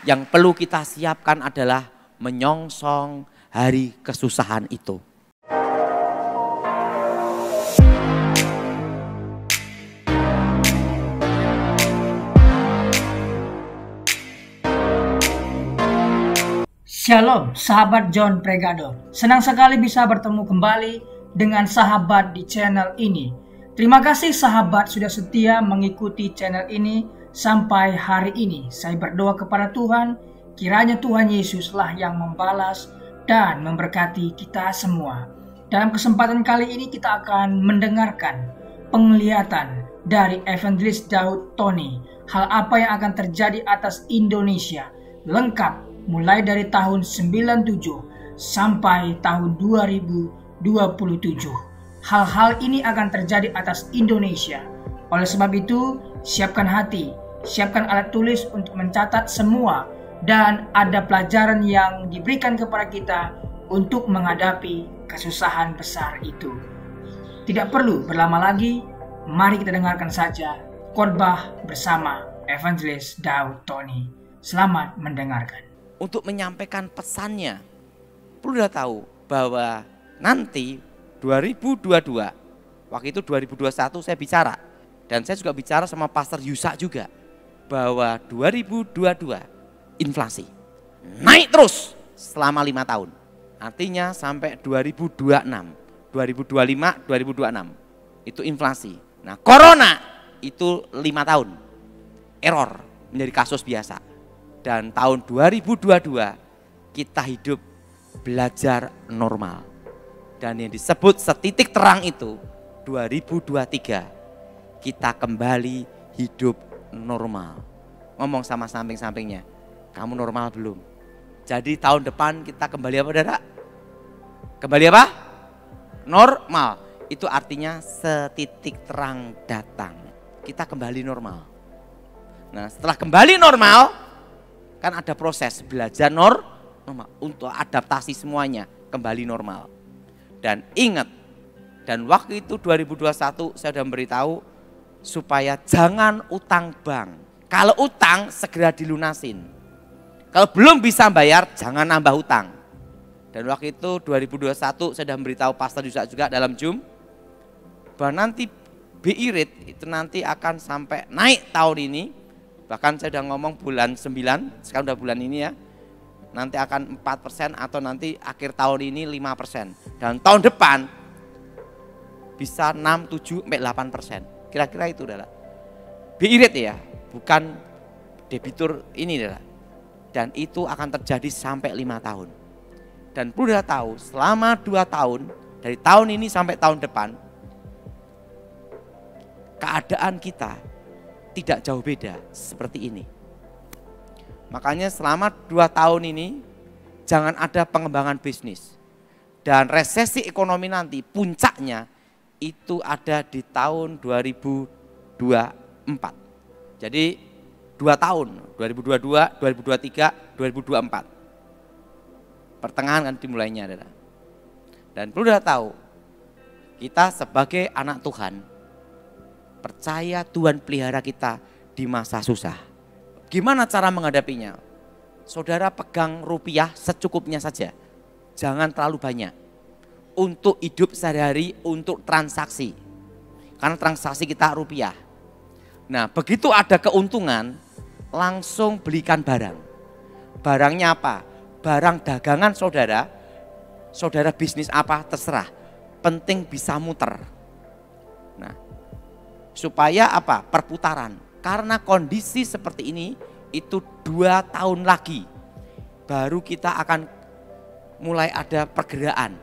Yang perlu kita siapkan adalah menyongsong hari kesusahan itu. Shalom sahabat John Pregador. Senang sekali bisa bertemu kembali dengan sahabat di channel ini. Terima kasih sahabat sudah setia mengikuti channel ini sampai hari ini. Saya berdoa kepada Tuhan, kiranya Tuhan Yesuslah yang membalas dan memberkati kita semua. Dalam kesempatan kali ini kita akan mendengarkan penglihatan dari Evangelis Daud Tony. Hal apa yang akan terjadi atas Indonesia lengkap mulai dari tahun 97 sampai tahun 2027. Hal-hal ini akan terjadi atas Indonesia. Oleh sebab itu, siapkan hati, siapkan alat tulis untuk mencatat semua, dan ada pelajaran yang diberikan kepada kita untuk menghadapi kesusahan besar itu. Tidak perlu berlama lagi, mari kita dengarkan saja khotbah bersama Evangelis Daud Tony. Selamat mendengarkan. Untuk menyampaikan pesannya, perlu udah tahu bahwa nanti 2022, waktu itu 2021 saya bicara, dan saya juga bicara sama Pastor Yusak juga, bahwa 2022 inflasi naik terus selama 5 tahun. Artinya sampai 2026, 2025, 2026 itu inflasi. Nah, corona itu 5 tahun, error menjadi kasus biasa. Dan tahun 2022 kita hidup belajar normal. Dan yang disebut setitik terang itu 2023 kita kembali hidup normal. Ngomong sama samping-sampingnya, kamu normal belum? Jadi tahun depan kita kembali apa, saudara? Kembali apa? Normal. Itu artinya setitik terang datang. Kita kembali normal. Nah, setelah kembali normal, kan ada proses belajar normal untuk adaptasi semuanya kembali normal. Dan ingat, dan waktu itu 2021 saya sudah memberitahu supaya jangan utang bank. Kalau utang segera dilunasin. Kalau belum bisa bayar jangan nambah utang. Dan waktu itu 2021 saya sudah memberitahu Pastor Yusak juga dalam Zoom bahwa nanti BI rate itu nanti akan sampai naik tahun ini. Bahkan saya udah ngomong bulan 9, sekarang udah bulan ini ya. Nanti akan 4% atau nanti akhir tahun ini 5%. Dan tahun depan bisa 6, 7, 8%. Kira-kira itu adalah BI rate ya, bukan debitur ini adalah. Dan itu akan terjadi sampai 5 tahun. Dan perlu kita tahu selama 2 tahun, dari tahun ini sampai tahun depan, keadaan kita tidak jauh beda seperti ini. Makanya selama 2 tahun ini jangan ada pengembangan bisnis. Dan resesi ekonomi nanti puncaknya itu ada di tahun 2024. Jadi 2 tahun, 2022, 2023, 2024. Pertengahan kan dimulainya adalah. Dan perlu kita tahu, kita sebagai anak Tuhan, percaya Tuhan pelihara kita di masa susah. Gimana cara menghadapinya? Saudara pegang rupiah secukupnya saja. Jangan terlalu banyak. Untuk hidup sehari-hari, untuk transaksi. Karena transaksi kita rupiah. Nah, begitu ada keuntungan, langsung belikan barang. Barangnya apa? Barang dagangan saudara. Saudara bisnis apa terserah. Penting bisa muter. Nah, supaya apa? Perputaran. Karena kondisi seperti ini itu 2 tahun lagi baru kita akan mulai ada pergerakan.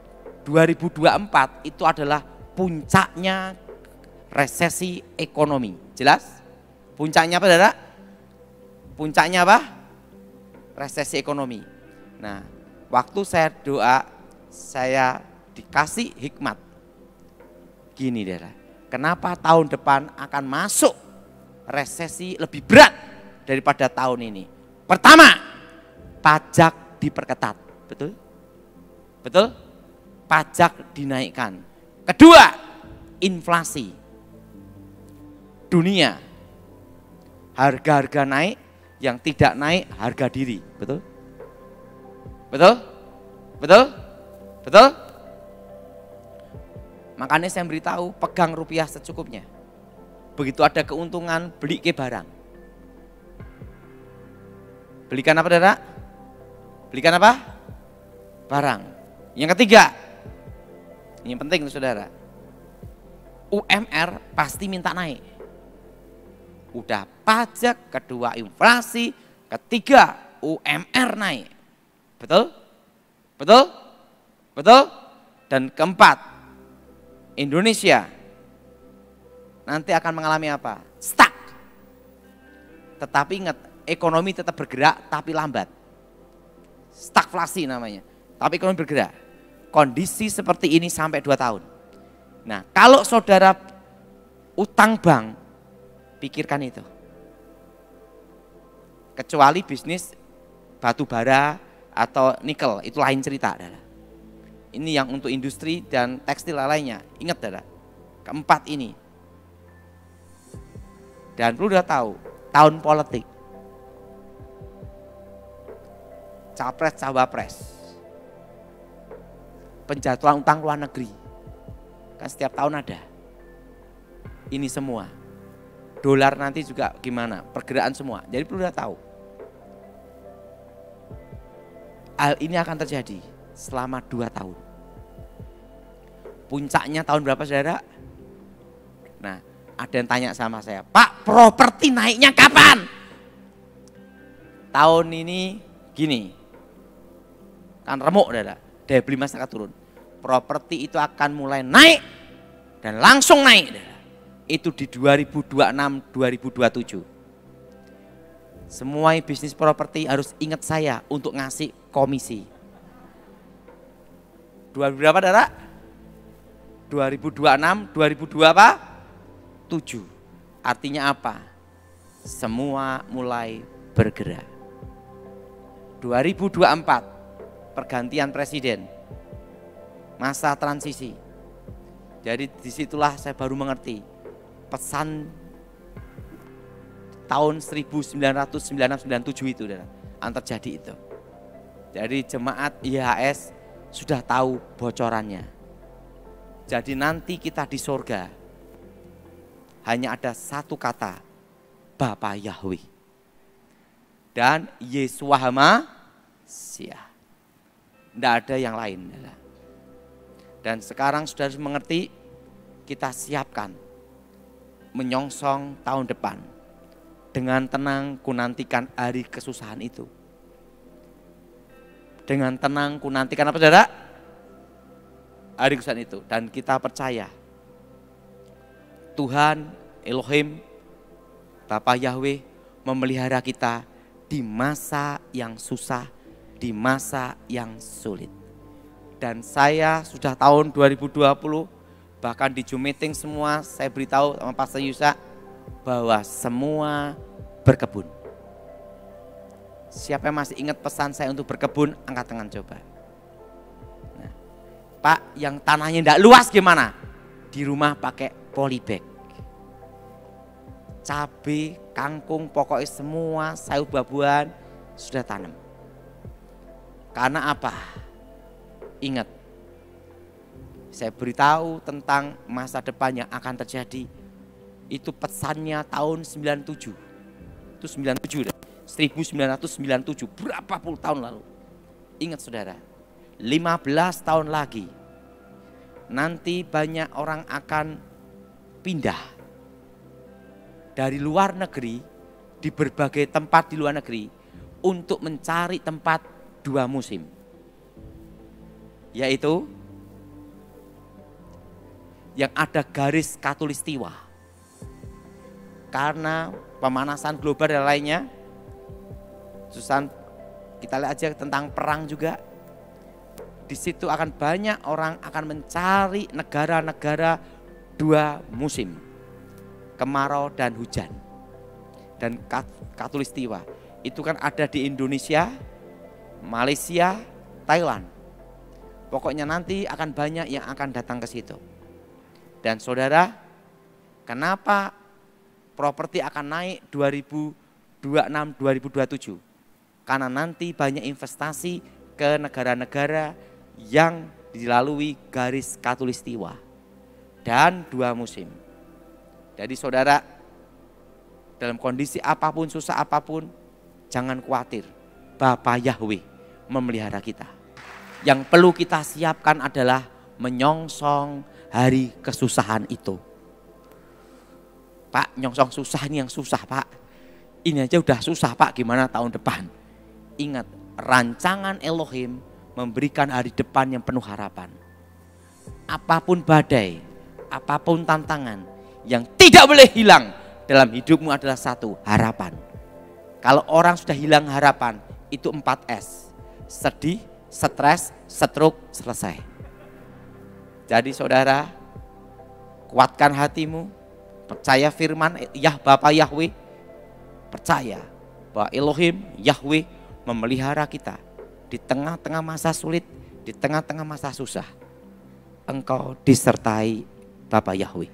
2024 itu adalah puncaknya resesi ekonomi. Jelas? Puncaknya apa, saudara? Puncaknya apa? Resesi ekonomi. Nah, waktu saya doa, saya dikasih hikmat. Gini, saudara. Kenapa tahun depan akan masuk resesi lebih berat daripada tahun ini? Pertama, pajak diperketat. Betul? Betul? Pajak dinaikkan. Kedua, inflasi. Dunia, harga-harga naik, yang tidak naik harga diri. Betul? Betul? Betul? Betul? Makanya saya beritahu, pegang rupiah secukupnya. Begitu ada keuntungan, beli ke barang. Belikan apa, saudara? Belikan apa? Barang. Yang ketiga, ini penting saudara, UMR pasti minta naik. Udah pajak, kedua inflasi, ketiga UMR naik. Betul? Betul? Betul? Dan keempat, Indonesia nanti akan mengalami apa? Stuck. Tetapi ingat, ekonomi tetap bergerak tapi lambat. Stagflasi namanya. Tapi ekonomi bergerak. Kondisi seperti ini sampai 2 tahun. Nah, kalau saudara utang bank, pikirkan itu. Kecuali bisnis batu bara atau nikel, itu lain cerita. Ini yang untuk industri dan tekstil lainnya. Ingat, saudara, keempat ini. Dan perlu udah tahu, tahun politik. Capres, cawapres. Penjatuhan utang luar negeri. Kan setiap tahun ada. Ini semua. Dolar nanti juga gimana, pergerakan semua. Jadi perlu udah tahu. Hal ini akan terjadi selama 2 tahun. Puncaknya tahun berapa, saudara? Nah, ada yang tanya sama saya, Pak, properti naiknya kapan? Tahun ini gini, kan remuk, saudara, daya beli masyarakat turun. Properti itu akan mulai naik dan langsung naik, saudara. Itu di 2026-2027. Semua bisnis properti harus ingat saya untuk ngasih komisi. 2000 berapa, saudara? 2026, 2027. Artinya apa? Semua mulai bergerak. 2024, pergantian presiden, masa transisi. Jadi disitulah saya baru mengerti pesan tahun 1997 itu, yang terjadi itu. Jadi jemaat IHS sudah tahu bocorannya. Jadi nanti kita di surga hanya ada satu kata, Bapa Yahweh dan Yesua HaMasyiah. Tidak ada yang lain. Dan sekarang sudah harus mengerti, kita siapkan menyongsong tahun depan. Dengan tenang ku nantikan hari kesusahan itu. Dengan tenang ku nantikan apa, saudara? Hari kesusahan itu. Dan kita percaya Tuhan Elohim, Bapa Yahweh memelihara kita di masa yang susah, di masa yang sulit. Dan saya sudah tahun 2020, bahkan di Zoom meeting semua saya beritahu sama Pastor Yusa bahwa semua berkebun. Siapa yang masih ingat pesan saya untuk berkebun, angkat tangan coba. Nah, Pak, yang tanahnya tidak luas gimana? Di rumah pakai polybag. Cabai, kangkung, pokoknya semua sayur buah-buahan sudah tanam. Karena apa? Ingat, saya beritahu tentang masa depan yang akan terjadi. Itu pesannya tahun 97. Itu 97, 1997, berapa puluh tahun lalu. Ingat, saudara, 15 tahun lagi nanti banyak orang akan pindah dari luar negeri, di berbagai tempat di luar negeri, untuk mencari tempat 2 musim. Yaitu yang ada garis khatulistiwa. Karena pemanasan global dan lainnya, Susan, kita lihat aja tentang perang juga. Di situ akan banyak orang akan mencari negara-negara 2 musim, kemarau dan hujan. Dan khatulistiwa itu kan ada di Indonesia, Malaysia, Thailand. Pokoknya nanti akan banyak yang akan datang ke situ. Dan saudara, kenapa properti akan naik 2026 2027. Karena nanti banyak investasi ke negara-negara yang dilalui garis khatulistiwa dan 2 musim. Jadi saudara, dalam kondisi apapun, susah apapun, jangan khawatir. Bapa Yahweh memelihara kita. Yang perlu kita siapkan adalah menyongsong hari kesusahan itu. Pak, nyongsong susah ini yang susah Pak. Ini aja udah susah Pak, gimana tahun depan? Ingat, rancangan Elohim memberikan hari depan yang penuh harapan. Apapun badai, apapun tantangan, yang tidak boleh hilang dalam hidupmu adalah satu, harapan. Kalau orang sudah hilang harapan, itu 4S. Sedih, stres, stroke, selesai. Jadi saudara, kuatkan hatimu, percaya firman Bapa Yahweh, percaya bahwa Elohim, Yahweh memelihara kita di tengah-tengah masa sulit, di tengah-tengah masa susah. Engkau disertai Bapa Yahweh.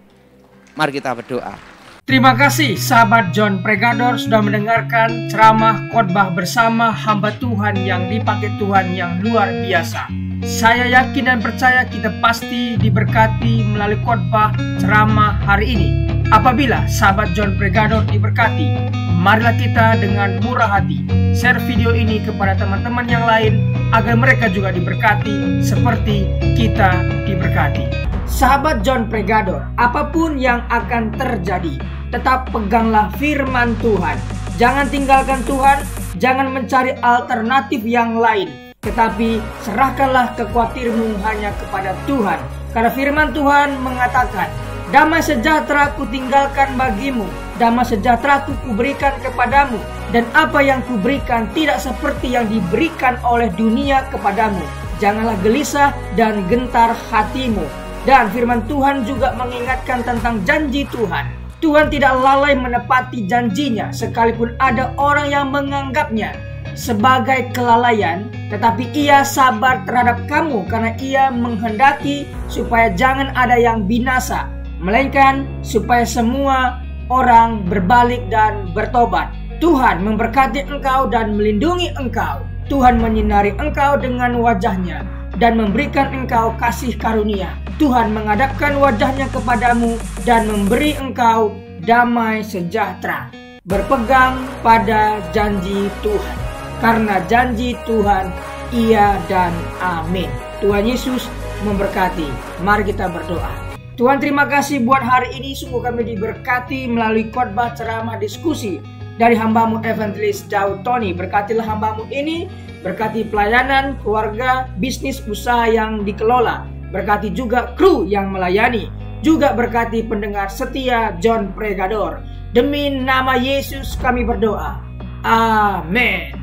Mari kita berdoa. Terima kasih sahabat John Pregador sudah mendengarkan ceramah khotbah bersama hamba Tuhan yang dipakai Tuhan yang luar biasa. Saya yakin dan percaya kita pasti diberkati melalui khotbah ceramah hari ini. Apabila sahabat John Pregador diberkati, marilah kita dengan murah hati share video ini kepada teman-teman yang lain agar mereka juga diberkati seperti kita diberkati. Sahabat John Pregador, apapun yang akan terjadi, tetap peganglah firman Tuhan. Jangan tinggalkan Tuhan, jangan mencari alternatif yang lain. Tetapi serahkanlah kekhawatirmu hanya kepada Tuhan. Karena firman Tuhan mengatakan, damai sejahtera kutinggalkan bagimu, damai sejahtera kuberikan kepadamu, dan apa yang kuberikan tidak seperti yang diberikan oleh dunia kepadamu. Janganlah gelisah dan gentar hatimu. Dan firman Tuhan juga mengingatkan tentang janji Tuhan. Tuhan tidak lalai menepati janjinya, sekalipun ada orang yang menganggapnya sebagai kelalaian, tetapi ia sabar terhadap kamu karena ia menghendaki supaya jangan ada yang binasa, melainkan supaya semua orang berbalik dan bertobat. Tuhan memberkati engkau dan melindungi engkau. Tuhan menyinari engkau dengan wajahnya dan memberikan engkau kasih karunia. Tuhan menghadapkan wajahnya kepadamu dan memberi engkau damai sejahtera. Berpegang pada janji Tuhan. Karena janji Tuhan iya dan amin. Tuhan Yesus memberkati. Mari kita berdoa. Tuhan, terima kasih buat hari ini. Sungguh kami diberkati melalui khotbah ceramah diskusi dari hambamu Evangelis Daud Tony. Berkatilah hambamu ini, berkati pelayanan, keluarga, bisnis, usaha yang dikelola. Berkati juga kru yang melayani. Juga berkati pendengar setia John Pregador. Demi nama Yesus kami berdoa. Amin.